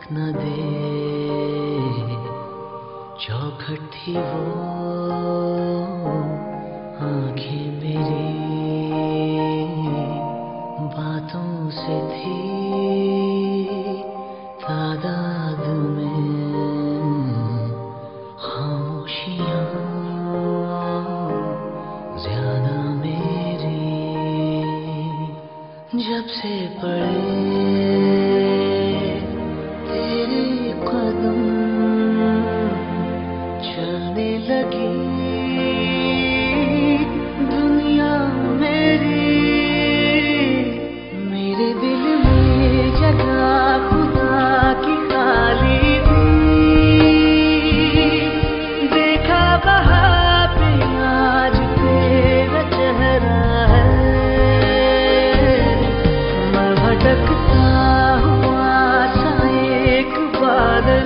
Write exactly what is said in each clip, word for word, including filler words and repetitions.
न दे चौखट थी वो आंखें मेरी बातों से थी तादाद में खामोशियां ज्यादा मेरी जब से पड़े तेरे कदम चलने लगी दुनिया मेरी मेरे दिल में जगह खुदा की खाली थी देखा वहाँ पे आज तेरा चेहरा है मैं भटकता हुआ सा एक बादल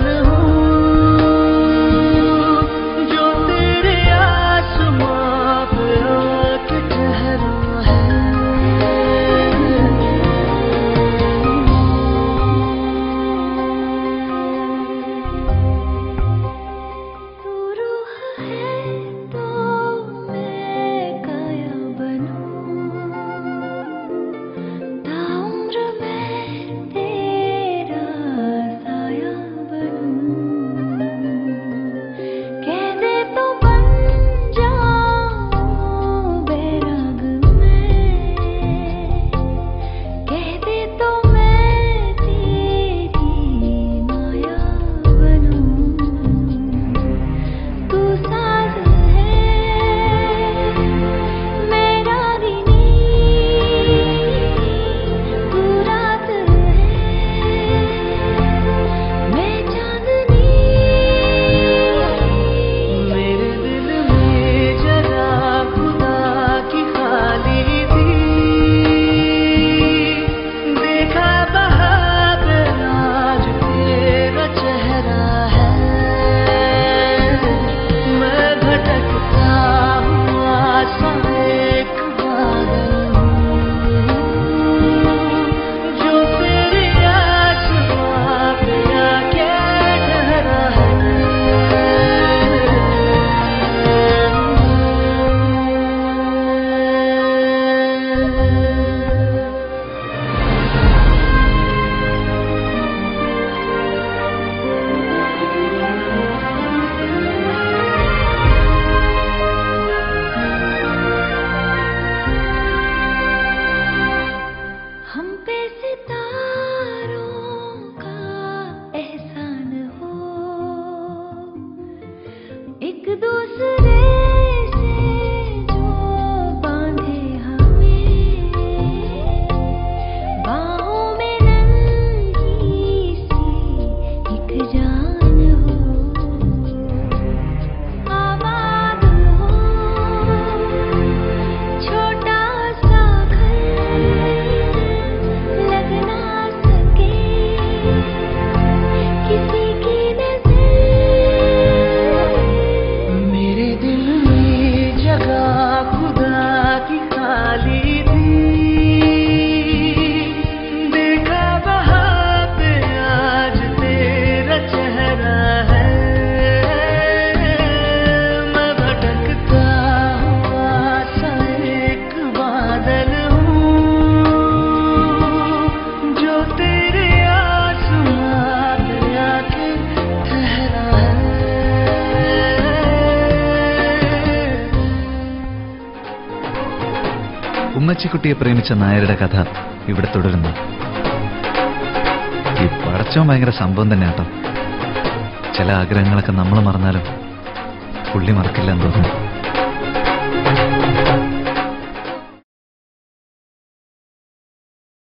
ഉമ്മച്ചിക്കുട്ടിയെ പ്രേമിച്ച നായരുടെ കഥ ഇവിടെ തുടരുന്നു. ഈ പടച്ചോൻ ഭയങ്കര സംഭവം തന്നെ കേട്ടോ. ചില ആഗ്രഹങ്ങളൊക്കെ നമ്മൾ മറന്നാലും പുള്ളി മറക്കില്ല എന്ന് തോന്നുന്നു.